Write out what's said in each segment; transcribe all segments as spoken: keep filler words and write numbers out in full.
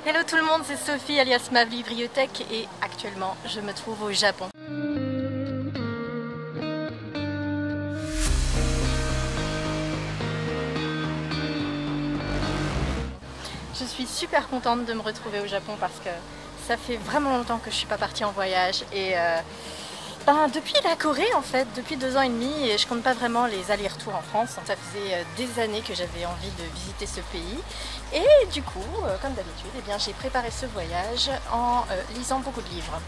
Hello tout le monde, c'est Sophie alias Mavli Bibliothèque et actuellement je me trouve au Japon. Je suis super contente de me retrouver au Japon parce que ça fait vraiment longtemps que je suis pas partie en voyage et euh, ben, depuis la Corée en fait, depuis deux ans et demi, et je compte pas vraiment les allers-retours en France. Ça faisait des années que j'avais envie de visiter ce pays et du coup, comme d'habitude, eh bien, j'ai préparé ce voyage en euh, lisant beaucoup de livres.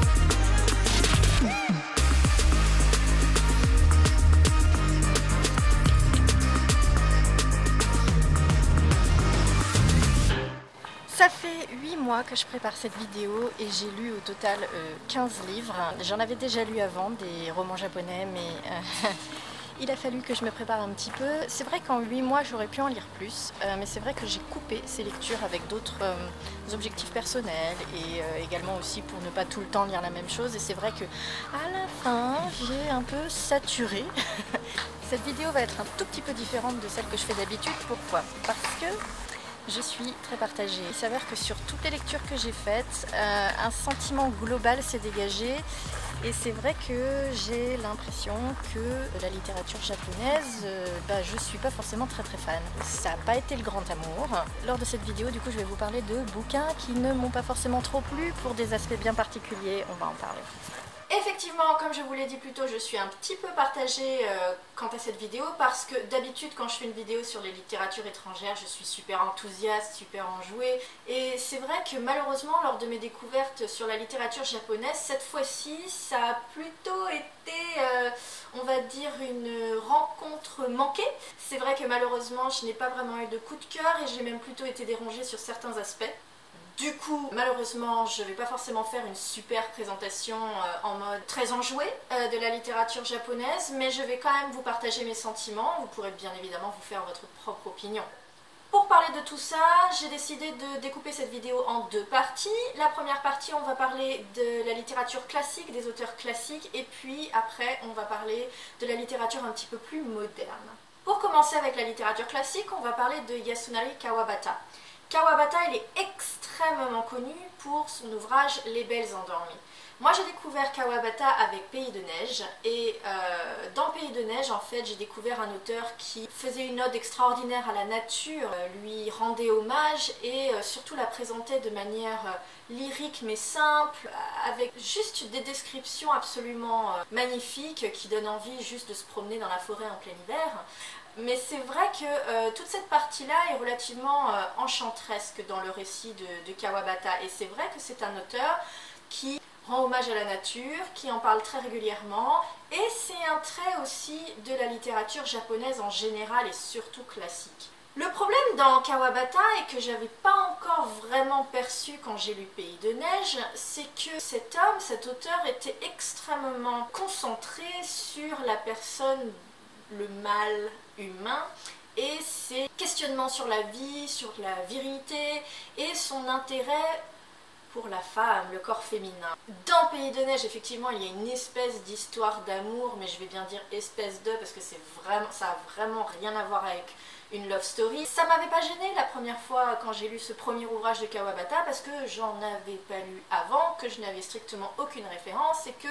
Ça fait huit mois que je prépare cette vidéo et j'ai lu au total euh, quinze livres. J'en avais déjà lu avant, des romans japonais, mais euh, il a fallu que je me prépare un petit peu. C'est vrai qu'en huit mois j'aurais pu en lire plus, euh, mais c'est vrai que j'ai coupé ces lectures avec d'autres euh, objectifs personnels et euh, également aussi pour ne pas tout le temps lire la même chose. Et c'est vrai que à la fin j'ai un peu saturé. Cette vidéo va être un tout petit peu différente de celle que je fais d'habitude. Pourquoi? Parce que je suis très partagée. Il s'avère que sur toutes les lectures que j'ai faites, euh, un sentiment global s'est dégagé et c'est vrai que j'ai l'impression que la littérature japonaise, euh, bah, je suis pas forcément très très fan. Ça n'a pas été le grand amour. Lors de cette vidéo, du coup, je vais vous parler de bouquins qui ne m'ont pas forcément trop plu pour des aspects bien particuliers. On va en parler. Effectivement, comme je vous l'ai dit plus tôt, je suis un petit peu partagée euh, quant à cette vidéo parce que d'habitude quand je fais une vidéo sur les littératures étrangères, je suis super enthousiaste, super enjouée, et c'est vrai que malheureusement lors de mes découvertes sur la littérature japonaise, cette fois-ci ça a plutôt été, euh, on va dire, une rencontre manquée. C'est vrai que malheureusement je n'ai pas vraiment eu de coup de cœur et j'ai même plutôt été dérangée sur certains aspects. Du coup, malheureusement, je ne vais pas forcément faire une super présentation euh, en mode très enjoué euh, de la littérature japonaise, mais je vais quand même vous partager mes sentiments. Vous pourrez bien évidemment vous faire votre propre opinion. Pour parler de tout ça, j'ai décidé de découper cette vidéo en deux parties. La première partie, on va parler de la littérature classique, des auteurs classiques, et puis après, on va parler de la littérature un petit peu plus moderne. Pour commencer avec la littérature classique, on va parler de Yasunari Kawabata. Kawabata, il est extrêmement connu pour son ouvrage Les Belles Endormies. Moi j'ai découvert Kawabata avec Pays de Neige et euh, dans Pays de Neige en fait j'ai découvert un auteur qui faisait une ode extraordinaire à la nature, euh, lui rendait hommage et euh, surtout la présentait de manière euh, lyrique mais simple, avec juste des descriptions absolument euh, magnifiques qui donnent envie juste de se promener dans la forêt en plein hiver. Mais c'est vrai que euh, toute cette partie-là est relativement euh, enchanteresque dans le récit de, de Kawabata. Et c'est vrai que c'est un auteur qui rend hommage à la nature, qui en parle très régulièrement. Et c'est un trait aussi de la littérature japonaise en général et surtout classique. Le problème dans Kawabata, et que j'avais pas encore vraiment perçu quand j'ai lu Pays de Neige, c'est que cet homme, cet auteur, était extrêmement concentré sur la personne, le mal humain et ses questionnements sur la vie, sur la virilité et son intérêt pour la femme, le corps féminin. Dans Pays de Neige, effectivement, il y a une espèce d'histoire d'amour, mais je vais bien dire espèce de, parce que c'est vraiment, ça a vraiment rien à voir avec une love story. Ça m'avait pas gêné la première fois quand j'ai lu ce premier ouvrage de Kawabata, parce que j'en avais pas lu avant, que je n'avais strictement aucune référence, et que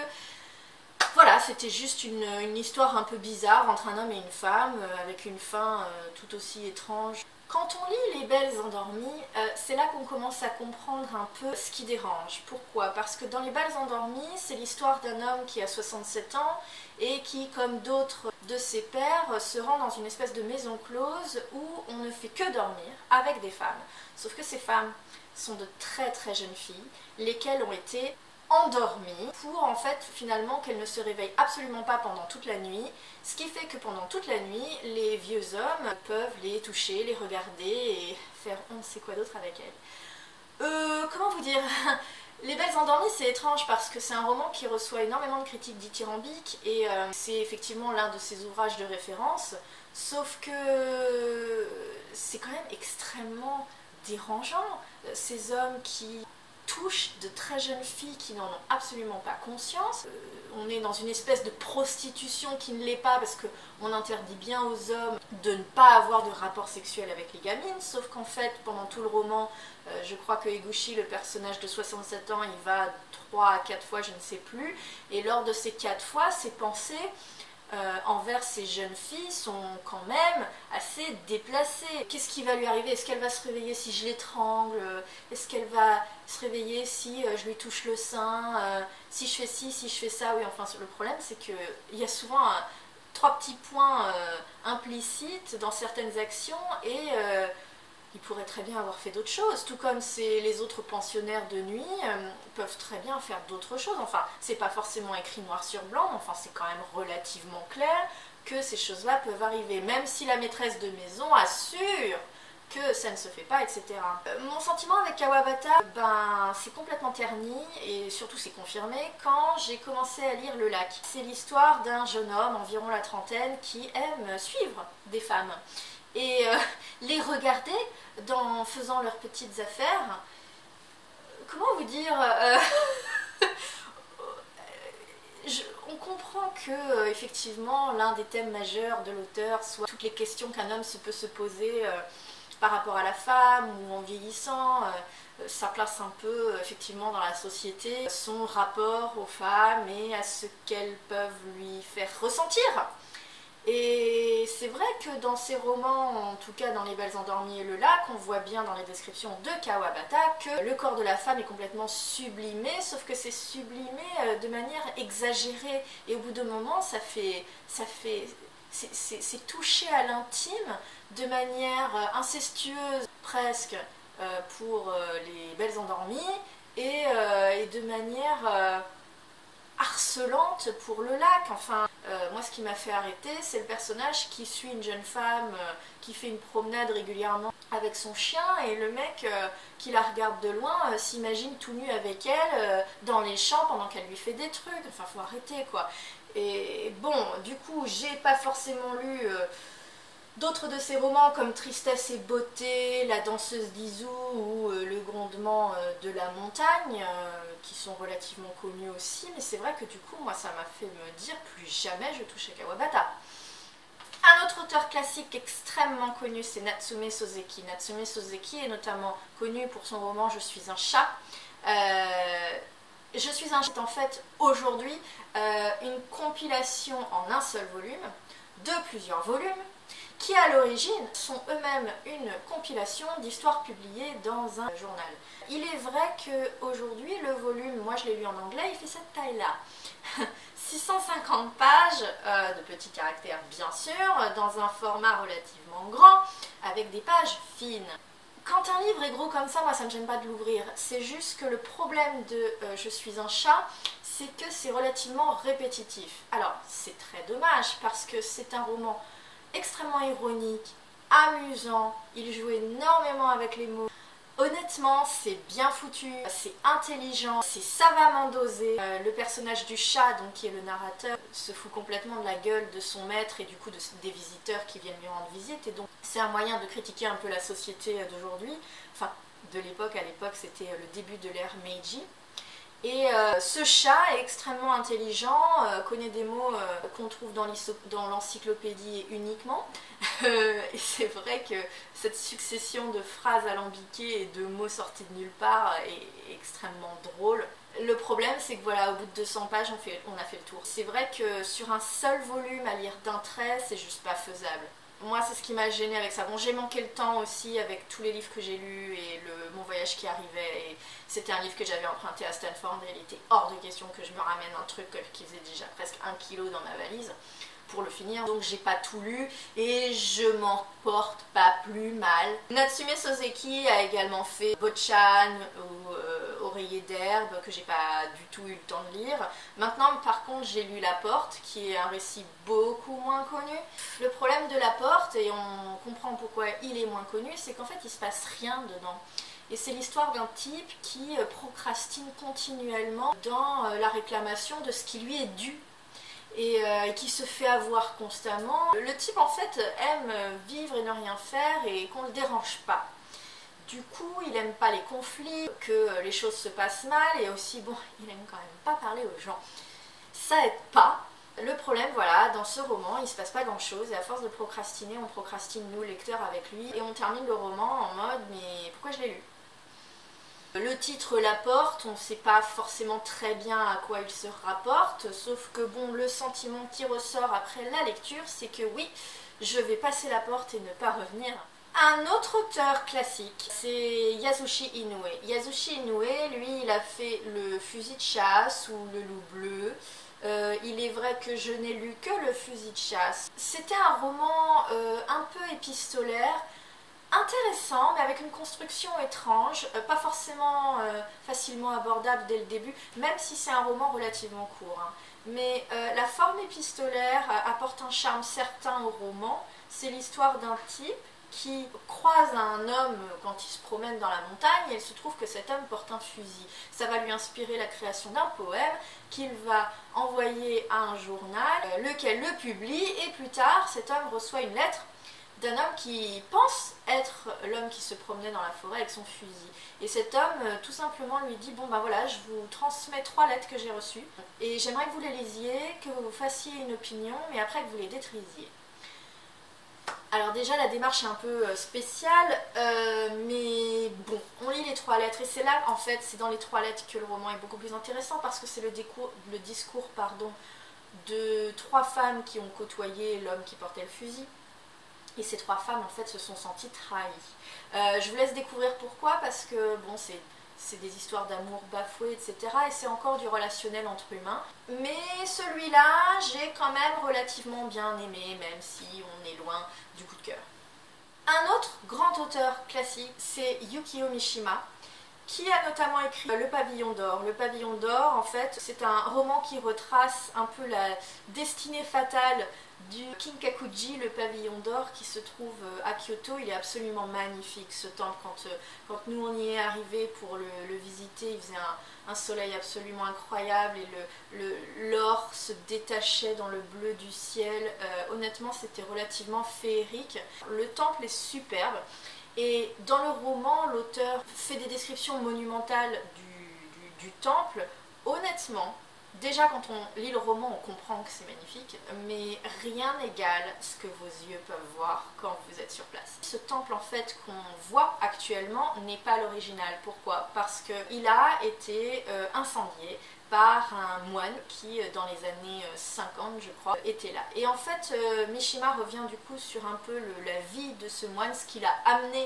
voilà, c'était juste une, une histoire un peu bizarre entre un homme et une femme, euh, avec une fin euh, tout aussi étrange. Quand on lit Les Belles Endormies, euh, c'est là qu'on commence à comprendre un peu ce qui dérange. Pourquoi? Parce que dans Les Belles Endormies, c'est l'histoire d'un homme qui a soixante-sept ans et qui, comme d'autres de ses pairs, se rend dans une espèce de maison close où on ne fait que dormir avec des femmes. Sauf que ces femmes sont de très très jeunes filles, lesquelles ont été endormies pour en fait finalement qu'elles ne se réveillent absolument pas pendant toute la nuit, ce qui fait que pendant toute la nuit les vieux hommes peuvent les toucher, les regarder et faire on ne sait quoi d'autre avec elles. Euh, comment vous dire? Les Belles Endormies, c'est étrange parce que c'est un roman qui reçoit énormément de critiques dithyrambiques et euh, c'est effectivement l'un de ses ouvrages de référence, sauf que c'est quand même extrêmement dérangeant, ces hommes qui touche de très jeunes filles qui n'en ont absolument pas conscience. Euh, on est dans une espèce de prostitution qui ne l'est pas parce qu'on interdit bien aux hommes de ne pas avoir de rapport sexuel avec les gamines, sauf qu'en fait, pendant tout le roman, euh, je crois que Eguchi, le personnage de soixante-sept ans, il va trois à quatre fois, je ne sais plus, et lors de ces quatre fois, ses pensées Euh, envers ces jeunes filles sont quand même assez déplacées. Qu'est-ce qui va lui arriver? Est-ce qu'elle va se réveiller si je l'étrangle? Est-ce qu'elle va se réveiller si euh, je lui touche le sein? euh, Si je fais ci, si je fais ça? Oui, enfin, le problème, c'est qu'il y a souvent un, trois petits points euh, implicites dans certaines actions et euh, il pourrait très bien avoir fait d'autres choses, tout comme les autres pensionnaires de nuit euh, peuvent très bien faire d'autres choses. Enfin, c'est pas forcément écrit noir sur blanc, mais enfin, c'est quand même relativement clair que ces choses-là peuvent arriver, même si la maîtresse de maison assure que ça ne se fait pas, et cetera. Euh, mon sentiment avec Kawabata, ben, c'est complètement terni, et surtout c'est confirmé, quand j'ai commencé à lire Le Lac. C'est l'histoire d'un jeune homme, environ la trentaine, qui aime suivre des femmes et euh, les regarder dans faisant leurs petites affaires. Comment vous dire euh, je, on comprend que euh, effectivement l'un des thèmes majeurs de l'auteur soit toutes les questions qu'un homme se peut se poser euh, par rapport à la femme ou en vieillissant, euh, sa place un peu euh, effectivement dans la société, son rapport aux femmes et à ce qu'elles peuvent lui faire ressentir. Et c'est vrai que dans ces romans, en tout cas dans Les Belles Endormies et Le Lac, on voit bien dans les descriptions de Kawabata que le corps de la femme est complètement sublimé, sauf que c'est sublimé de manière exagérée. Et au bout d'un moment, ça fait, ça fait, c'est touché à l'intime de manière incestueuse presque pour Les Belles Endormies et, et de manière harcelante pour Le Lac. Enfin, euh, moi ce qui m'a fait arrêter, c'est le personnage qui suit une jeune femme euh, qui fait une promenade régulièrement avec son chien et le mec euh, qui la regarde de loin euh, s'imagine tout nu avec elle euh, dans les champs pendant qu'elle lui fait des trucs. Enfin, faut arrêter quoi. Et bon, du coup, j'ai pas forcément lu euh, d'autres de ses romans comme Tristesse et Beauté, La danseuse d'Izu ou euh, Le grondement euh, de la montagne, euh, qui sont relativement connus aussi, mais c'est vrai que du coup, moi, ça m'a fait me dire plus jamais je touche à Kawabata. Un autre auteur classique extrêmement connu, c'est Natsume Soseki. Natsume Soseki est notamment connu pour son roman Je suis un chat. Euh, Je suis un chat est en fait aujourd'hui euh, une compilation en un seul volume de plusieurs volumes qui à l'origine sont eux-mêmes une compilation d'histoires publiées dans un journal. Il est vrai qu'aujourd'hui, le volume, moi je l'ai lu en anglais, il fait cette taille-là. six cent cinquante pages, euh, de petits caractères bien sûr, dans un format relativement grand, avec des pages fines. Quand un livre est gros comme ça, moi ça ne me gêne pas de l'ouvrir. C'est juste que le problème de euh, Je suis un chat, c'est que c'est relativement répétitif. Alors, c'est très dommage parce que c'est un roman extrêmement ironique, amusant, il joue énormément avec les mots. Honnêtement, c'est bien foutu, c'est intelligent, c'est savamment dosé. Euh, le personnage du chat, donc qui est le narrateur, se fout complètement de la gueule de son maître et du coup de, des visiteurs qui viennent lui rendre visite. Et donc c'est un moyen de critiquer un peu la société d'aujourd'hui, enfin de l'époque. À l'époque, c'était le début de l'ère Meiji. Et euh, ce chat est extrêmement intelligent, euh, connaît des mots euh, qu'on trouve dans l'encyclopédie uniquement. Euh, et c'est vrai que cette succession de phrases alambiquées et de mots sortis de nulle part est extrêmement drôle. Le problème, c'est que voilà, au bout de deux cents pages, on, fait, on a fait le tour. C'est vrai que sur un seul volume à lire d'un trait, c'est juste pas faisable. Moi, c'est ce qui m'a gêné avec ça. Bon, j'ai manqué le temps aussi avec tous les livres que j'ai lus et le, mon voyage qui arrivait. C'était un livre que j'avais emprunté à Stanford et il était hors de question que je me ramène un truc qui faisait déjà presque un kilo dans ma valise pour le finir. Donc, j'ai pas tout lu et je m'en porte pas plus mal. Natsume Soseki a également fait Bochan ou euh, Oreiller d'herbe que j'ai pas du tout eu le temps de lire. Maintenant, par contre, j'ai lu La Porte qui est un récit beaucoup moins connu. Le problème de La Porte, et on comprend pourquoi il est moins connu, c'est qu'en fait, il se passe rien dedans. Et c'est l'histoire d'un type qui procrastine continuellement dans la réclamation de ce qui lui est dû. Et euh, qui se fait avoir constamment. Le type en fait aime vivre et ne rien faire et qu'on ne le dérange pas. Du coup, il aime pas les conflits, que les choses se passent mal, et aussi, bon, il aime quand même pas parler aux gens. Ça aide pas. Le problème, voilà, dans ce roman, il se passe pas grand chose, et à force de procrastiner, on procrastine nous, lecteurs, avec lui, et on termine le roman en mode, mais pourquoi je l'ai lu? Le titre l'apporte, on ne sait pas forcément très bien à quoi il se rapporte, sauf que bon, le sentiment qui ressort après la lecture, c'est que oui, je vais passer la porte et ne pas revenir. Un autre auteur classique, c'est Yasushi Inoue. Yasushi Inoue, lui, il a fait Le Fusil de chasse ou Le Loup bleu. Euh, il est vrai que je n'ai lu que Le Fusil de chasse. C'était un roman euh, un peu épistolaire, intéressant, mais avec une construction étrange, euh, pas forcément euh, facilement abordable dès le début, même si c'est un roman relativement court. Hein. Mais euh, la forme épistolaire euh, apporte un charme certain au roman. C'est l'histoire d'un type qui croise un homme quand il se promène dans la montagne, et il se trouve que cet homme porte un fusil. Ça va lui inspirer la création d'un poème qu'il va envoyer à un journal, euh, lequel le publie, et plus tard, cet homme reçoit une lettre d'un homme qui pense être l'homme qui se promenait dans la forêt avec son fusil. Et cet homme, euh, tout simplement, lui dit « Bon, ben voilà, je vous transmets trois lettres que j'ai reçues, et j'aimerais que vous les lisiez, que vous fassiez une opinion, mais après que vous les détrisiez. » Alors déjà, la démarche est un peu spéciale, euh, mais bon, on lit les trois lettres, et c'est là, en fait, c'est dans les trois lettres que le roman est beaucoup plus intéressant, parce que c'est le, le discours pardon, de trois femmes qui ont côtoyé l'homme qui portait le fusil. Et ces trois femmes, en fait, se sont senties trahies. Euh, je vous laisse découvrir pourquoi, parce que, bon, c'est... c'est des histoires d'amour bafouées, et cetera. Et c'est encore du relationnel entre humains. Mais celui-là, j'ai quand même relativement bien aimé, même si on est loin du coup de cœur. Un autre grand auteur classique, c'est Yukio Mishima, qui a notamment écrit Le Pavillon d'Or. Le Pavillon d'Or, en fait, c'est un roman qui retrace un peu la destinée fatale du Kinkakuji, le Pavillon d'Or, qui se trouve à Kyoto. Il est absolument magnifique, ce temple. Quand, quand nous on y est arrivé pour le, le visiter, il faisait un, un soleil absolument incroyable, et le, l'or se détachait dans le bleu du ciel. Euh, honnêtement, c'était relativement féerique. Le temple est superbe. Et dans le roman, l'auteur fait des descriptions monumentales du, du, du temple. Honnêtement, déjà quand on lit le roman, on comprend que c'est magnifique, mais rien n'égale ce que vos yeux peuvent voir quand vous êtes sur place. Ce temple, en fait, qu'on voit actuellement n'est pas l'original. Pourquoi? Parce qu'il a été euh, incendié par un moine qui, dans les années cinquante, je crois, était là. Et en fait, euh, Mishima revient du coup sur un peu le, la vie de ce moine, ce qui l'a amené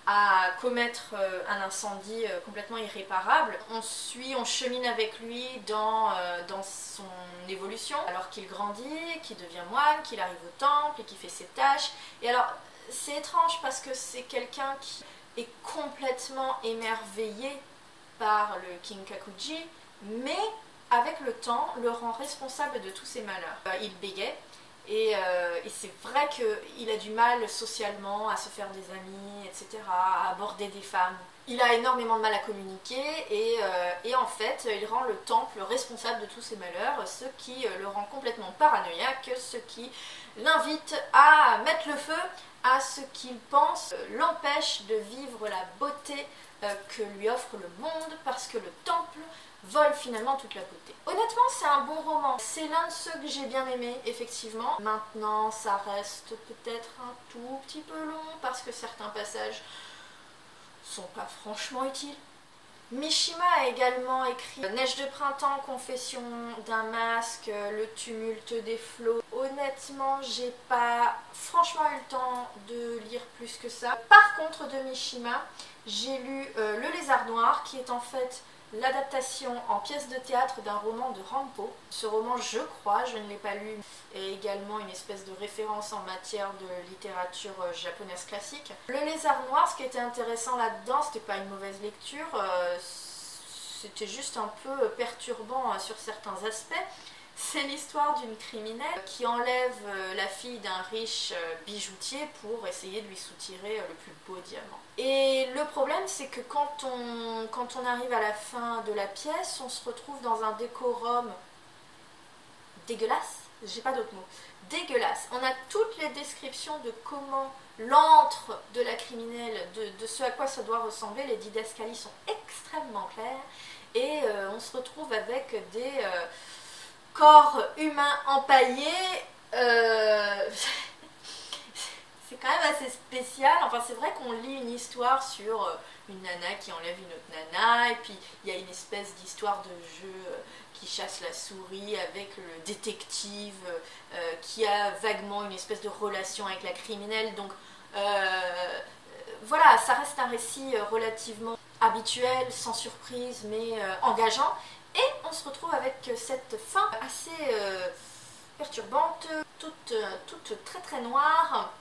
à commettre euh, un incendie euh, complètement irréparable. On suit, on chemine avec lui dans, euh, dans son évolution, alors qu'il grandit, qu'il devient moine, qu'il arrive au temple et qu'il fait ses tâches. Et alors, c'est étrange parce que c'est quelqu'un qui est complètement émerveillé par le Kinkakuji, mais avec le temps, le rend responsable de tous ses malheurs. Euh, il bégait, et, euh, et c'est vrai qu'il a du mal socialement à se faire des amis, et cetera, à aborder des femmes. Il a énormément de mal à communiquer, et, euh, et en fait, il rend le temple responsable de tous ses malheurs, ce qui le rend complètement paranoïaque, ce qui l'invite à mettre le feu à ce qu'il pense l'empêche de vivre la beauté euh, que lui offre le monde, parce que le temple vole finalement toute la beauté. Honnêtement, c'est un bon roman. C'est l'un de ceux que j'ai bien aimé, effectivement. Maintenant, ça reste peut-être un tout petit peu long, parce que certains passages sont pas franchement utiles. Mishima a également écrit Neige de printemps, Confession d'un masque, Le tumulte des flots. Honnêtement, j'ai pas franchement eu le temps de lire plus que ça. Par contre, de Mishima, j'ai lu euh, Le Lézard Noir, qui est en fait l'adaptation en pièce de théâtre d'un roman de Rampo. Ce roman, je crois, je ne l'ai pas lu, est également une espèce de référence en matière de littérature japonaise classique. Le Lézard Noir, ce qui était intéressant là-dedans, c'était pas une mauvaise lecture, euh, c'était juste un peu perturbant sur certains aspects. C'est l'histoire d'une criminelle qui enlève la fille d'un riche bijoutier pour essayer de lui soutirer le plus beau diamant. Et le problème, c'est que quand on, quand on arrive à la fin de la pièce, on se retrouve dans un décorum dégueulasse, j'ai pas d'autres mots, dégueulasse. On a toutes les descriptions de comment l'antre de la criminelle, de, de ce à quoi ça doit ressembler, les didascalies sont extrêmement claires, et euh, on se retrouve avec des euh, corps humains empaillés, euh, c'est quand même assez spécial. Enfin, c'est vrai qu'on lit une histoire sur euh, une nana qui enlève une autre nana, et puis il y a une espèce d'histoire de jeu euh, qui chasse la souris avec le détective euh, qui a vaguement une espèce de relation avec la criminelle. Donc euh, voilà, ça reste un récit relativement habituel, sans surprise, mais euh, engageant. Et on se retrouve avec cette fin assez euh, perturbante, toute, toute très très noire,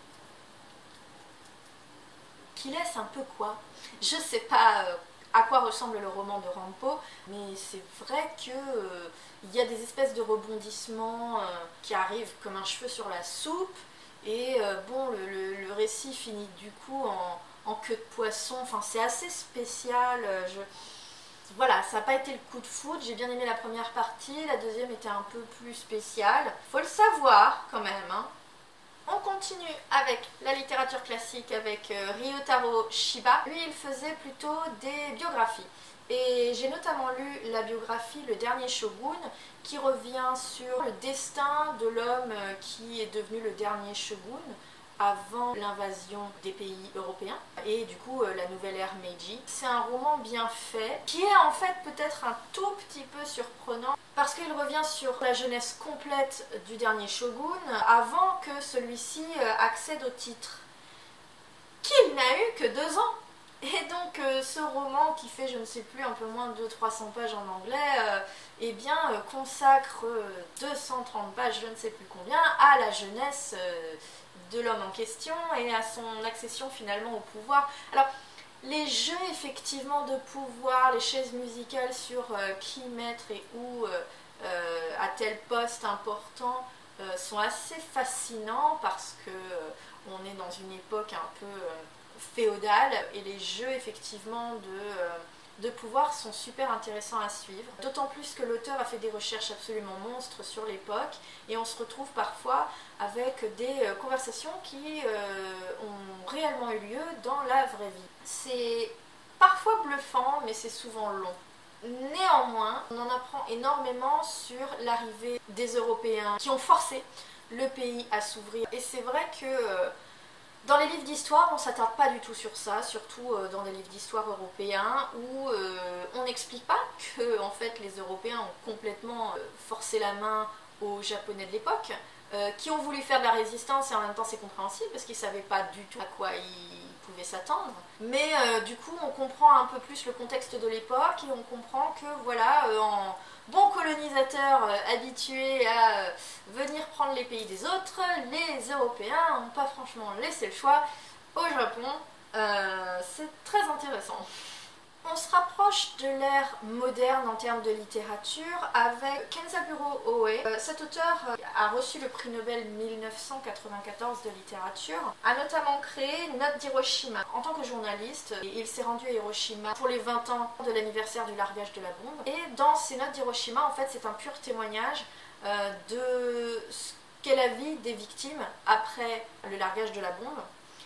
qui laisse un peu quoi. Je sais pas euh, à quoi ressemble le roman de Rampo, mais c'est vrai qu'il euh, y a des espèces de rebondissements euh, qui arrivent comme un cheveu sur la soupe, et euh, bon, le, le, le récit finit du coup en, en queue de poisson. Enfin, c'est assez spécial. Je... Voilà, ça n'a pas été le coup de foudre. J'ai bien aimé la première partie, la deuxième était un peu plus spéciale. Faut le savoir quand même, hein. On continue avec la littérature classique avec euh, Ryotaro Shiba. Lui, il faisait plutôt des biographies. Et j'ai notamment lu la biographie Le Dernier Shogun, qui revient sur le destin de l'homme qui est devenu le dernier shogun avant l'invasion des pays européens et du coup euh, la nouvelle ère Meiji. C'est un roman bien fait qui est en fait peut-être un tout petit peu surprenant parce qu'il revient sur la jeunesse complète du dernier shogun avant que celui-ci euh, accède au titre, qu'il n'a eu que deux ans. Et donc euh, ce roman qui fait je ne sais plus un peu moins de deux cents à trois cents pages en anglais, euh, eh bien euh, consacre euh, deux cent trente pages, je ne sais plus combien, à la jeunesse euh, de l'homme en question et à son accession finalement au pouvoir. Alors les jeux effectivement de pouvoir, les chaises musicales sur euh, qui mettre et où euh, euh, à tel poste important euh, sont assez fascinants parce que euh, on est dans une époque un peu euh, féodale et les jeux effectivement de, euh, de pouvoir sont super intéressants à suivre. D'autant plus que l'auteur a fait des recherches absolument monstres sur l'époque et on se retrouve parfois avec des euh, conversations qui euh, ont réellement eu lieu dans la vraie vie. C'est parfois bluffant mais c'est souvent long. Néanmoins, on en apprend énormément sur l'arrivée des Européens qui ont forcé le pays à s'ouvrir. Et c'est vrai que euh, dans les livres d'histoire, on ne s'attarde pas du tout sur ça, surtout euh, dans les livres d'histoire européens où euh, on n'explique pas que en fait, les Européens ont complètement euh, forcé la main aux Japonais de l'époque, euh, qui ont voulu faire de la résistance et en même temps c'est compréhensible parce qu'ils ne savaient pas du tout à quoi ils pouvaient s'attendre. Mais euh, du coup, on comprend un peu plus le contexte de l'époque et on comprend que voilà, euh, en bon colonisateur euh, habitué à euh, venir prendre les pays des autres, les Européens n'ont pas franchement laissé le choix au Japon. Euh, c'est très intéressant. On se rapproche de l'ère moderne en termes de littérature avec Kenzaburo Oe. Euh, cet auteur euh, a reçu le prix Nobel mille neuf cent quatre-vingt-quatorze de littérature, a notamment créé Notes d'Hiroshima. En tant que journaliste, il s'est rendu à Hiroshima pour les vingt ans de l'anniversaire du largage de la bombe. Et dans ces Notes d'Hiroshima, en fait, c'est un pur témoignage euh, de ce qu'est la vie des victimes après le largage de la bombe.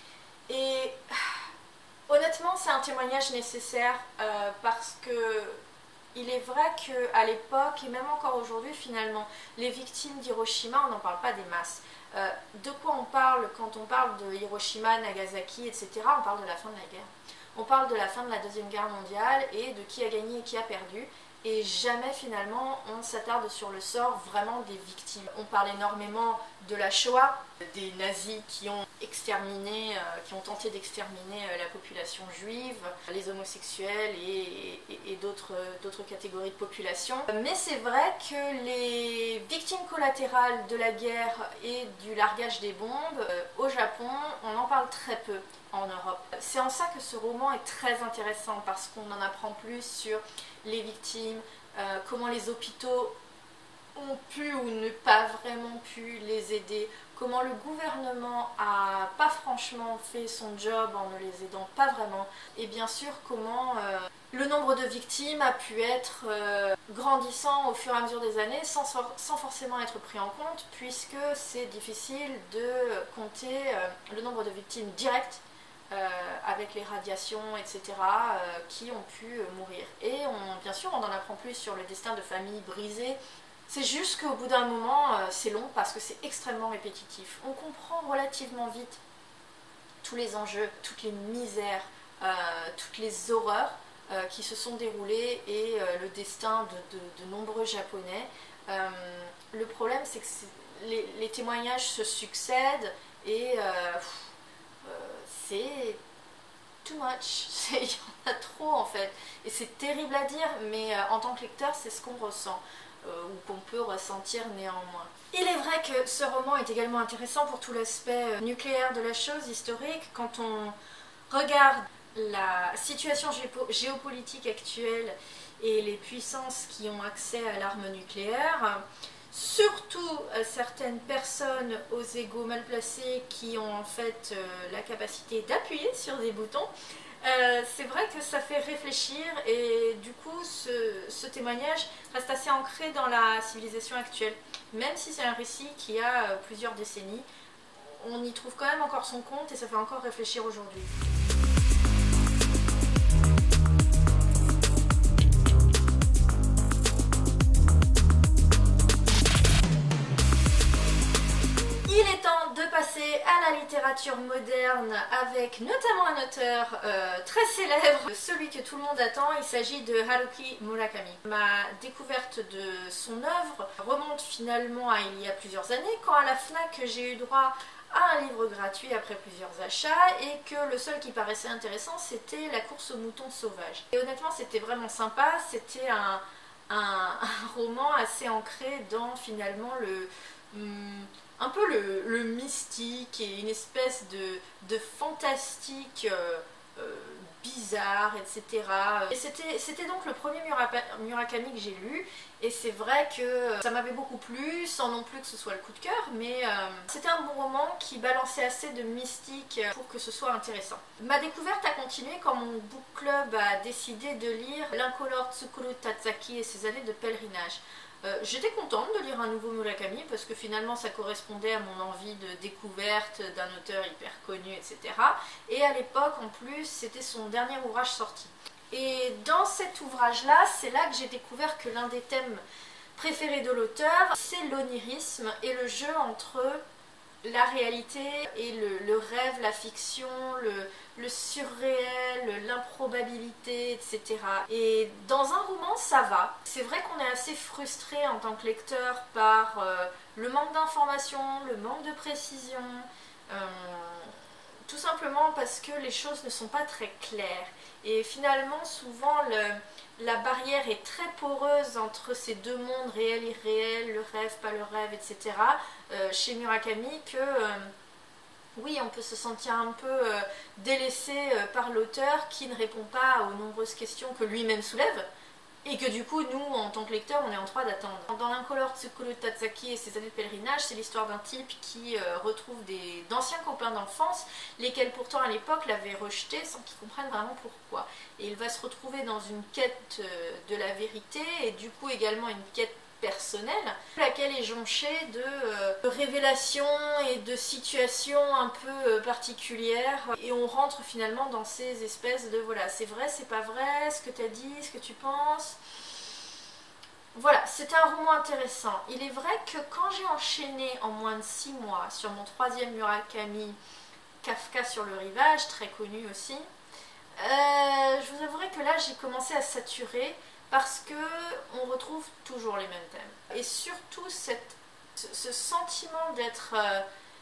Et honnêtement, c'est un témoignage nécessaire euh, parce que il est vrai qu'à l'époque, et même encore aujourd'hui finalement, les victimes d'Hiroshima, on n'en parle pas des masses. Euh, de quoi on parle quand on parle de Hiroshima, Nagasaki, et cetera. On parle de la fin de la guerre. On parle de la fin de la Deuxième Guerre mondiale et de qui a gagné et qui a perdu. Et jamais finalement on s'attarde sur le sort vraiment des victimes. On parle énormément de la Shoah, des nazis qui ont exterminé, euh, qui ont tenté d'exterminer euh, la population juive, les homosexuels et, et, et d'autres d'autres catégories de population. Mais c'est vrai que les victimes collatérales de la guerre et du largage des bombes, euh, au Japon, on en parle très peu en Europe. C'est en ça que ce roman est très intéressant parce qu'on en apprend plus sur les victimes, euh, comment les hôpitaux ont pu ou ne pas vraiment pu les aider, comment le gouvernement a pas franchement fait son job en ne les aidant pas vraiment, et bien sûr comment euh, le nombre de victimes a pu être euh, grandissant au fur et à mesure des années sans, sans forcément être pris en compte, puisque c'est difficile de compter euh, le nombre de victimes directes euh, avec les radiations, et cetera, euh, qui ont pu euh, mourir. Et on, bien sûr, on en apprend plus sur le destin de familles brisées. C'est juste qu'au bout d'un moment, euh, c'est long parce que c'est extrêmement répétitif. On comprend relativement vite tous les enjeux, toutes les misères, euh, toutes les horreurs euh, qui se sont déroulées et euh, le destin de, de, de nombreux Japonais. Euh, le problème, c'est que les, les témoignages se succèdent et euh, pff, euh, c'est too much. Il y en a trop en fait. Et c'est terrible à dire, mais euh, en tant que lecteur, c'est ce qu'on ressent. Euh, ou qu'on peut ressentir néanmoins. Il est vrai que ce roman est également intéressant pour tout l'aspect euh, nucléaire de la chose, historique. Quand on regarde la situation géopolitique actuelle et les puissances qui ont accès à l'arme nucléaire, surtout euh, certaines personnes aux égos mal placés qui ont en fait euh, la capacité d'appuyer sur des boutons, Euh, c'est vrai que ça fait réfléchir et du coup ce, ce témoignage reste assez ancré dans la civilisation actuelle. Même si c'est un récit qui a euh, plusieurs décennies, on y trouve quand même encore son compte et ça fait encore réfléchir aujourd'hui. Il est temps de passer à la littérature moderne avec notamment un auteur euh, très célèbre, celui que tout le monde attend. Il s'agit de Haruki Murakami. Ma découverte de son œuvre remonte finalement à il y a plusieurs années, quand à la FNAC j'ai eu droit à un livre gratuit après plusieurs achats et que le seul qui paraissait intéressant c'était La course aux moutons sauvages. Et honnêtement c'était vraiment sympa, c'était un, un, un roman assez ancré dans finalement le... Hum, un peu le, le mystique et une espèce de, de fantastique euh, euh, bizarre, et cetera. Et c'était donc le premier Murakami que j'ai lu, et c'est vrai que ça m'avait beaucoup plu, sans non plus que ce soit le coup de cœur, mais euh, c'était un bon roman qui balançait assez de mystique pour que ce soit intéressant. Ma découverte a continué quand mon book club a décidé de lire L'incolore Tsukuru Tatsaki et ses années de pèlerinage. Euh, J'étais contente de lire un nouveau Murakami parce que finalement ça correspondait à mon envie de découverte d'un auteur hyper connu, et cetera. Et à l'époque en plus c'était son dernier ouvrage sorti. Et dans cet ouvrage-là, c'est là que j'ai découvert que l'un des thèmes préférés de l'auteur, c'est l'onirisme et le jeu entre la réalité et le, le rêve, la fiction, le, le surréel, l'improbabilité, et cetera. Et dans un roman, ça va. C'est vrai qu'on est assez frustré en tant que lecteur par euh, le manque d'informations, le manque de précision, euh, tout simplement parce que les choses ne sont pas très claires. Et finalement, souvent, le, la barrière est très poreuse entre ces deux mondes, réel, irréel, le rêve, pas le rêve, et cetera. Euh, chez Murakami, que euh, oui, on peut se sentir un peu euh, délaissé euh, par l'auteur qui ne répond pas aux nombreuses questions que lui-même soulève. Et que du coup, nous, en tant que lecteurs, on est en droit d'attendre. Dans L'incolore Tsukuru Tatsaki et ses années de pèlerinage, c'est l'histoire d'un type qui euh, retrouve d'anciens copains d'enfance, lesquels pourtant à l'époque l'avaient rejeté sans qu'ils comprennent vraiment pourquoi. Et il va se retrouver dans une quête euh, de la vérité et du coup également une quête personnelle, laquelle est jonchée de, euh, de révélations et de situations un peu euh, particulières, et on rentre finalement dans ces espèces de voilà, c'est vrai, c'est pas vrai, ce que tu as dit, ce que tu penses. Voilà, c'était un roman intéressant. Il est vrai que quand j'ai enchaîné en moins de six mois sur mon troisième Murakami, Kafka sur le rivage, très connu aussi, euh, je vous avouerai que là j'ai commencé à saturer, parce qu'on retrouve toujours les mêmes thèmes. Et surtout cette, ce, ce sentiment d'être euh,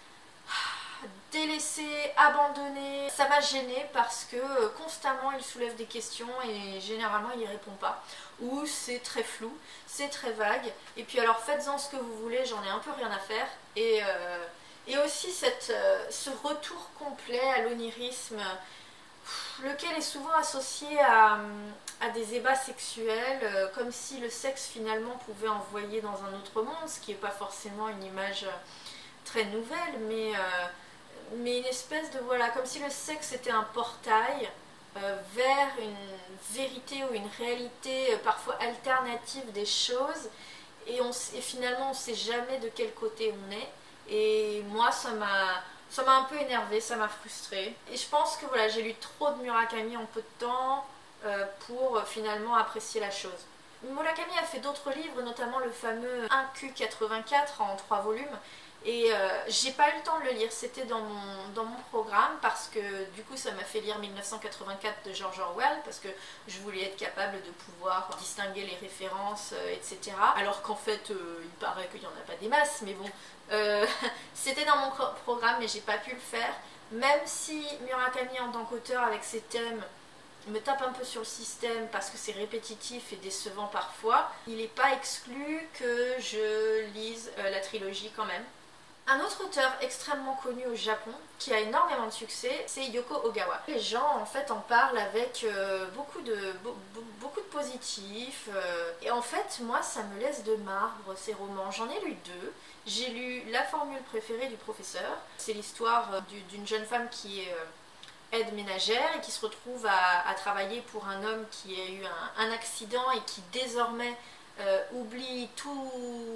délaissé, abandonné, ça m'a gênée parce que euh, constamment il soulève des questions et généralement il n'y répond pas. Ou c'est très flou, c'est très vague. Et puis alors faites-en ce que vous voulez, j'en ai un peu rien à faire. Et, euh, et aussi cette, euh, ce retour complet à l'onirisme. lequel est souvent associé à, à des ébats sexuels, euh, comme si le sexe finalement pouvait envoyer dans un autre monde, ce qui n'est pas forcément une image très nouvelle, mais, euh, mais une espèce de, voilà, comme si le sexe était un portail euh, vers une vérité ou une réalité euh, parfois alternative des choses, et, on, et finalement on ne sait jamais de quel côté on est, et moi ça m'a... Ça m'a un peu énervée, ça m'a frustrée. Et je pense que voilà, j'ai lu trop de Murakami en peu de temps euh, pour euh, finalement apprécier la chose. Murakami a fait d'autres livres, notamment le fameux un Q quatre-vingt-quatre en trois volumes. Et euh, j'ai pas eu le temps de le lire, c'était dans mon, dans mon programme parce que du coup ça m'a fait lire mille neuf cent quatre-vingt-quatre de George Orwell parce que je voulais être capable de pouvoir distinguer les références, euh, et cetera. Alors qu'en fait euh, il paraît qu'il n'y en a pas des masses, mais bon, euh, c'était dans mon programme mais j'ai pas pu le faire. Même si Murakami en tant qu'auteur avec ses thèmes me tape un peu sur le système parce que c'est répétitif et décevant parfois, il n'est pas exclu que je lise euh, la trilogie quand même. Un autre auteur extrêmement connu au Japon, qui a énormément de succès, c'est Yoko Ogawa. Les gens en fait en parlent avec euh, beaucoup, de, be, beaucoup de positifs. Euh, et en fait, moi, ça me laisse de marbre ces romans. J'en ai lu deux. J'ai lu La formule préférée du professeur. C'est l'histoire euh, d'une jeune femme qui est euh, aide ménagère et qui se retrouve à, à travailler pour un homme qui a eu un, un accident et qui désormais Euh, oublie tout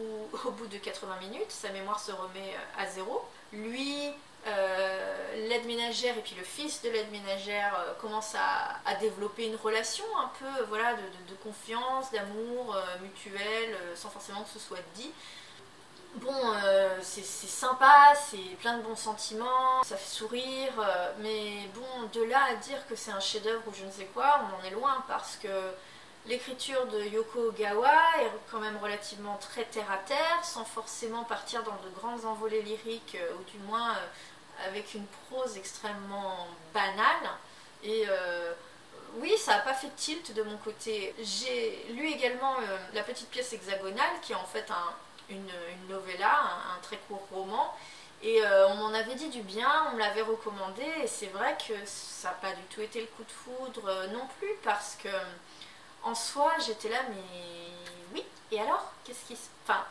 au bout de quatre-vingts minutes, sa mémoire se remet à zéro. Lui, euh, l'aide ménagère et puis le fils de l'aide ménagère euh, commencent à, à développer une relation un peu voilà, de, de, de confiance, d'amour euh, mutuel, euh, sans forcément que ce soit dit. Bon, euh, c'est sympa, c'est plein de bons sentiments, ça fait sourire, euh, mais bon, de là à dire que c'est un chef-d'œuvre ou je ne sais quoi, on en est loin parce que l'écriture de Yoko Ogawa est quand même relativement très terre-à-terre, sans forcément partir dans de grandes envolées lyriques, euh, ou du moins euh, avec une prose extrêmement banale. Et euh, oui, ça n'a pas fait tilt de mon côté. J'ai lu également euh, La petite pièce hexagonale, qui est en fait un, une, une novella, un, un très court roman. Et euh, on m'en avait dit du bien, on me l'avait recommandé, et c'est vrai que ça n'a pas du tout été le coup de foudre euh, non plus, parce que en soi, j'étais là, mais oui, et alors? Qu'est-ce qui se... Enfin,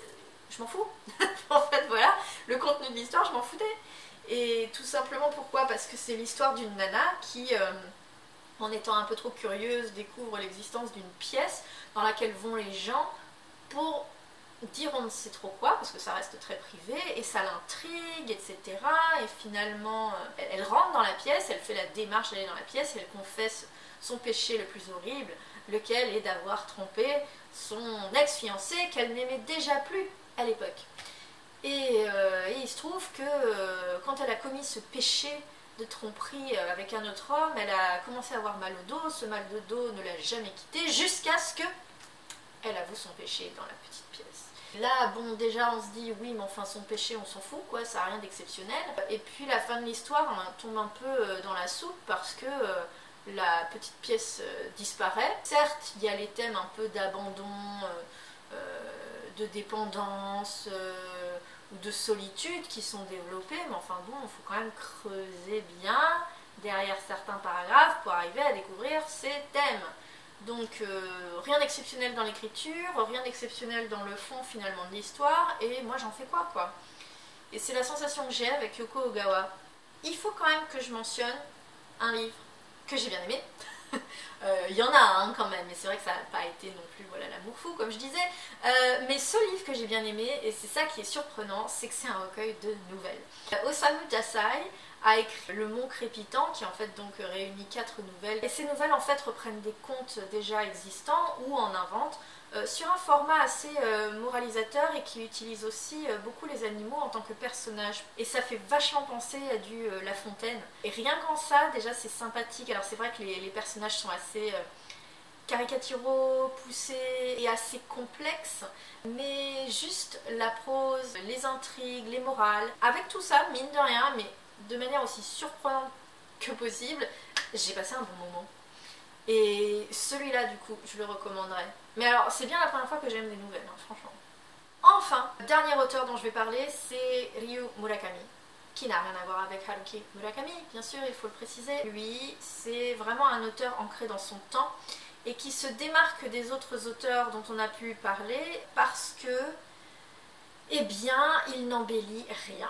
je m'en fous. En fait, voilà, le contenu de l'histoire, je m'en foutais. Et tout simplement pourquoi? Parce que c'est l'histoire d'une nana qui, euh, en étant un peu trop curieuse, découvre l'existence d'une pièce dans laquelle vont les gens pour dire on ne sait trop quoi, parce que ça reste très privé, et ça l'intrigue, et cetera. Et finalement, elle, elle rentre dans la pièce, elle fait la démarche d'aller dans la pièce, et elle confesse son péché le plus horrible, lequel est d'avoir trompé son ex-fiancé qu'elle n'aimait déjà plus à l'époque. Et, euh, et il se trouve que euh, quand elle a commis ce péché de tromperie avec un autre homme, elle a commencé à avoir mal au dos, ce mal de dos ne l'a jamais quitté, jusqu'à ce que elle avoue son péché dans la petite pièce. Là, bon, déjà on se dit, oui, mais enfin son péché, on s'en fout, quoi, ça n'a rien d'exceptionnel. Et puis la fin de l'histoire, on tombe un peu dans la soupe parce que euh, la petite pièce euh, disparaît. Certes, il y a les thèmes un peu d'abandon, euh, euh, de dépendance euh, ou de solitude qui sont développés, mais enfin bon, il faut quand même creuser bien derrière certains paragraphes pour arriver à découvrir ces thèmes. Donc euh, rien d'exceptionnel dans l'écriture, rien d'exceptionnel dans le fond finalement de l'histoire, et moi j'en fais quoi quoi. Et c'est la sensation que j'ai avec Yoko Ogawa. Il faut quand même que je mentionne un livre que j'ai bien aimé. Il euh, y en a un hein, quand même, mais c'est vrai que ça n'a pas été non plus voilà, l'amour fou comme je disais. Euh, mais ce livre que j'ai bien aimé, et c'est ça qui est surprenant, c'est que c'est un recueil de nouvelles. Osamu Dazai a écrit Le Mont Crépitant, qui en fait donc réunit quatre nouvelles. Et ces nouvelles en fait reprennent des contes déjà existants ou en inventent, euh, sur un format assez euh, moralisateur et qui utilise aussi euh, beaucoup les animaux en tant que personnages. Et ça fait vachement penser à du euh, La Fontaine. Et rien qu'en ça, déjà c'est sympathique. Alors c'est vrai que les, les personnages sont assez euh, caricaturaux, poussés et assez complexes, mais juste la prose, les intrigues, les morales, avec tout ça, mine de rien, mais de manière aussi surprenante que possible, j'ai passé un bon moment. Et celui-là, du coup, je le recommanderais. Mais alors, c'est bien la première fois que j'aime des nouvelles, hein, franchement. Enfin, le dernier auteur dont je vais parler, c'est Ryu Murakami. qui n'a rien à voir avec Haruki Murakami, bien sûr, il faut le préciser. Lui, c'est vraiment un auteur ancré dans son temps et qui se démarque des autres auteurs dont on a pu parler parce que, eh bien, il n'embellit rien.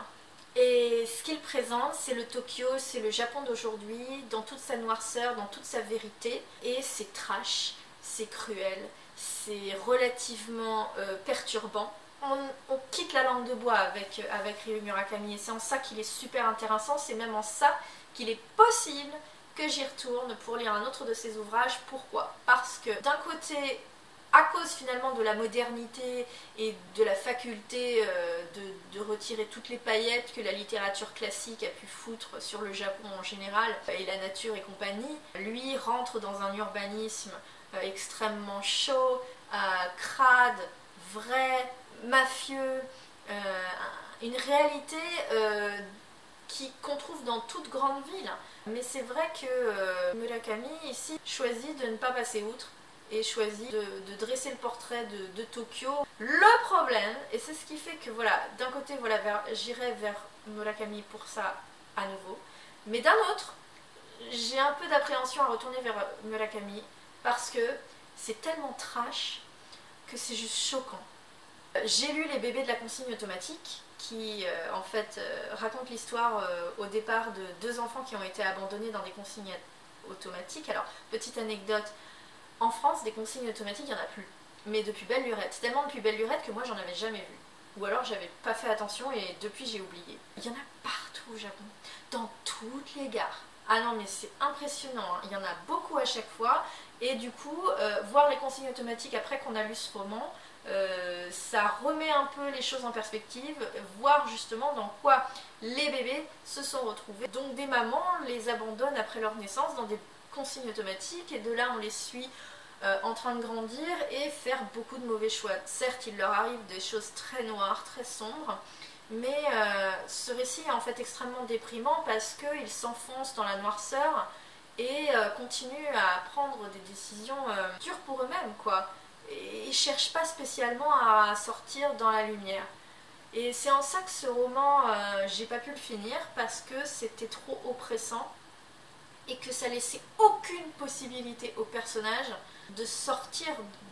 Et ce qu'il présente, c'est le Tokyo, c'est le Japon d'aujourd'hui, dans toute sa noirceur, dans toute sa vérité. Et c'est trash, c'est cruel, c'est relativement euh, perturbant. On, on quitte la langue de bois avec, avec Ryu Murakami et c'est en ça qu'il est super intéressant, c'est même en ça qu'il est possible que j'y retourne pour lire un autre de ses ouvrages. Pourquoi? Parce que d'un côté, à cause finalement de la modernité et de la faculté euh, de, de retirer toutes les paillettes que la littérature classique a pu foutre sur le Japon en général, et la nature et compagnie, lui rentre dans un urbanisme euh, extrêmement chaud, euh, crade, vrai, mafieux, euh, une réalité euh, qui, qu'on trouve dans toute grande ville. Mais c'est vrai que euh, Murakami ici choisit de ne pas passer outre et choisit de, de dresser le portrait de, de Tokyo. Le problème, et c'est ce qui fait que voilà, d'un côté voilà, j'irai vers Murakami pour ça à nouveau, mais d'un autre, j'ai un peu d'appréhension à retourner vers Murakami parce que c'est tellement trash que c'est juste choquant. J'ai lu Les bébés de la consigne automatique qui euh, en fait euh, raconte l'histoire euh, au départ de deux enfants qui ont été abandonnés dans des consignes automatiques. Alors, petite anecdote, en France, des consignes automatiques, il n'y en a plus. Mais depuis belle lurette, tellement depuis belle lurette que moi j'en avais jamais vu. Ou alors j'avais pas fait attention et depuis j'ai oublié. Il y en a partout au Japon, dans toutes les gares. Ah non mais c'est impressionnant, hein. Il y en a beaucoup à chaque fois. Et du coup, euh, voir les consignes automatiques après qu'on a lu ce roman, Euh, ça remet un peu les choses en perspective, voir justement dans quoi les bébés se sont retrouvés. Donc des mamans les abandonnent après leur naissance dans des consignes automatiques et de là on les suit euh, en train de grandir et faire beaucoup de mauvais choix. Certes, il leur arrive des choses très noires, très sombres, mais euh, ce récit est en fait extrêmement déprimant parce qu'ils s'enfoncent dans la noirceur et euh, continuent à prendre des décisions euh, dures pour eux-mêmes, quoi. Et ils ne cherchent pas spécialement à sortir dans la lumière. Et c'est en ça que ce roman, euh, j'ai pas pu le finir parce que c'était trop oppressant et que ça laissait aucune possibilité aux personnages de sortir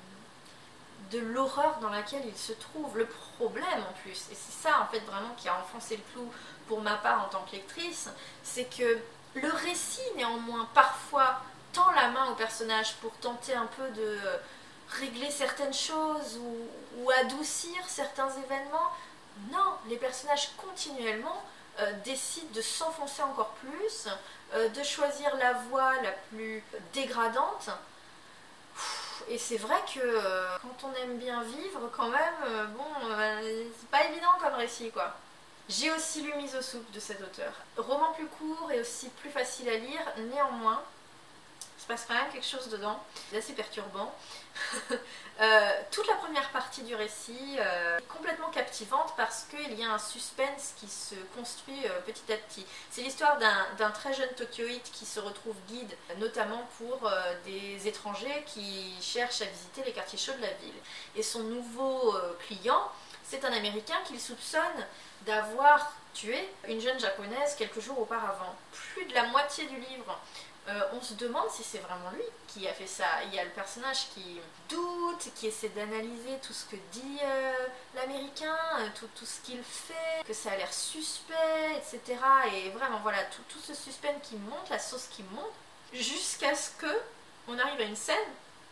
de l'horreur dans laquelle ils se trouvent. Le problème en plus, et c'est ça en fait vraiment qui a enfoncé le clou pour ma part en tant que lectrice, c'est que le récit néanmoins parfois tend la main aux personnages pour tenter un peu de régler certaines choses ou, ou adoucir certains événements. Non, les personnages continuellement euh, décident de s'enfoncer encore plus, euh, de choisir la voie la plus dégradante. Et c'est vrai que euh, quand on aime bien vivre, quand même, euh, bon, euh, c'est pas évident comme récit, quoi. J'ai aussi lu Mise aux soupes de cet auteur. Roman plus court et aussi plus facile à lire, néanmoins, il se passe quand même quelque chose dedans, c'est assez perturbant. euh, toute la première partie du récit euh, est complètement captivante parce qu'il y a un suspense qui se construit euh, petit à petit. C'est l'histoire d'un très jeune Tokyoïte qui se retrouve guide, notamment pour euh, des étrangers qui cherchent à visiter les quartiers chauds de la ville. Et son nouveau euh, client, c'est un Américain qu'il soupçonne d'avoir tué une jeune Japonaise quelques jours auparavant. Plus de la moitié du livre, Euh, on se demande si c'est vraiment lui qui a fait ça. Il y a le personnage qui doute, qui essaie d'analyser tout ce que dit euh, l'américain, tout, tout ce qu'il fait, que ça a l'air suspect, et cetera. Et vraiment, voilà, tout, tout ce suspense qui monte, la sauce qui monte, jusqu'à ce que on arrive à une scène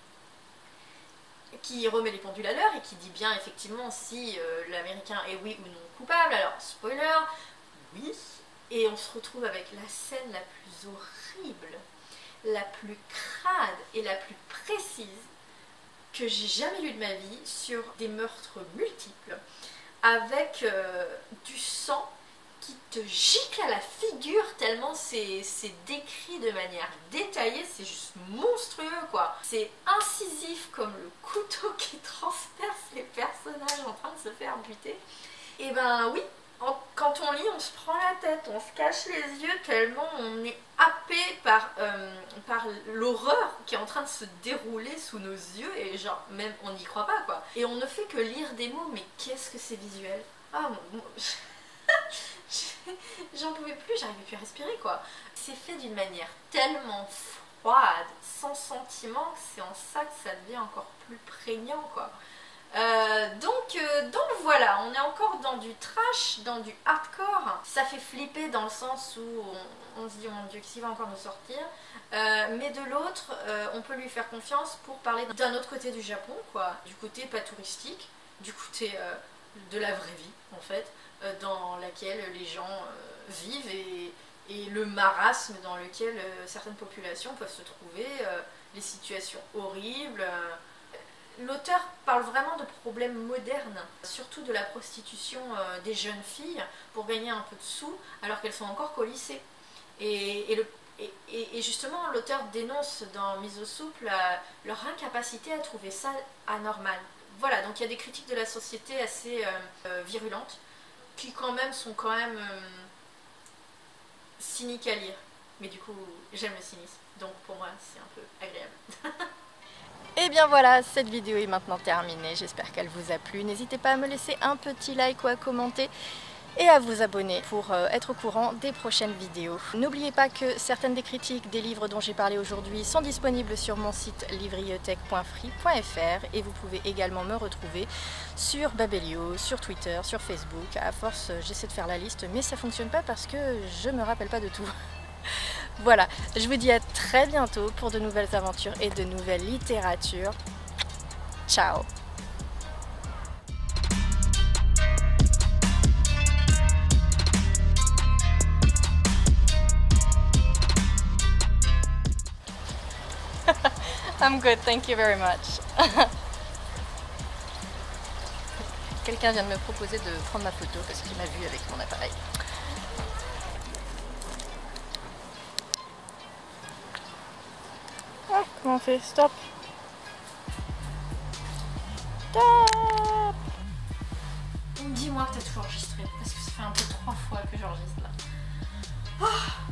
qui remet les pendules à l'heure et qui dit bien effectivement si euh, l'américain est oui ou non coupable. Alors, spoiler, oui. Et on se retrouve avec la scène la plus horrible, la plus crade et la plus précise que j'ai jamais lue de ma vie sur des meurtres multiples, avec euh, du sang qui te gicle à la figure tellement c'est décrit de manière détaillée, c'est juste monstrueux quoi. C'est incisif comme le couteau qui transperce les personnages en train de se faire buter. Et ben oui, quand on lit, on se prend la tête, on se cache les yeux tellement on est happé par, euh, par l'horreur qui est en train de se dérouler sous nos yeux et genre même on n'y croit pas quoi. Et on ne fait que lire des mots, mais qu'est-ce que c'est visuel. Ah mon... J'en pouvais plus, j'arrivais plus à respirer quoi. C'est fait d'une manière tellement froide, sans sentiment, que c'est en ça que ça devient encore plus prégnant quoi. Euh, donc, euh, donc voilà, on est encore dans du trash, dans du hardcore. Ça fait flipper dans le sens où on, on se dit oh mon dieu, qu'est-ce qu'il va encore nous sortir, euh, mais de l'autre, euh, on peut lui faire confiance pour parler d'un autre côté du Japon, quoi, du côté pas touristique, du côté euh, de la vraie vie en fait, euh, dans laquelle les gens euh, vivent et, et le marasme dans lequel euh, certaines populations peuvent se trouver, euh, les situations horribles. Euh, L'auteur parle vraiment de problèmes modernes, surtout de la prostitution euh, des jeunes filles pour gagner un peu de sous alors qu'elles sont encore qu'au lycée. Et, et, le, et, et justement, l'auteur dénonce dans Mise au souple la, leur incapacité à trouver ça anormal. Voilà, donc il y a des critiques de la société assez euh, euh, virulentes qui quand même sont quand même euh, cyniques à lire. Mais du coup, j'aime le cynisme, donc pour moi c'est un peu agréable. Et bien voilà, cette vidéo est maintenant terminée, j'espère qu'elle vous a plu. N'hésitez pas à me laisser un petit like ou à commenter et à vous abonner pour euh, être au courant des prochaines vidéos. N'oubliez pas que certaines des critiques des livres dont j'ai parlé aujourd'hui sont disponibles sur mon site livriothèque point free point f r et vous pouvez également me retrouver sur Babelio, sur Twitter, sur Facebook. À force, j'essaie de faire la liste, mais ça fonctionne pas parce que je me rappelle pas de tout. Voilà, je vous dis à très bientôt pour de nouvelles aventures et de nouvelles littératures. Ciao! I'm good, thank you very much. Quelqu'un vient de me proposer de prendre ma photo parce qu'il m'a vu avec mon appareil. Ah, comment on fait? Stop. Stop. Dis-moi que t'as tout enregistré, parce que ça fait un peu trois fois que j'enregistre là. Oh.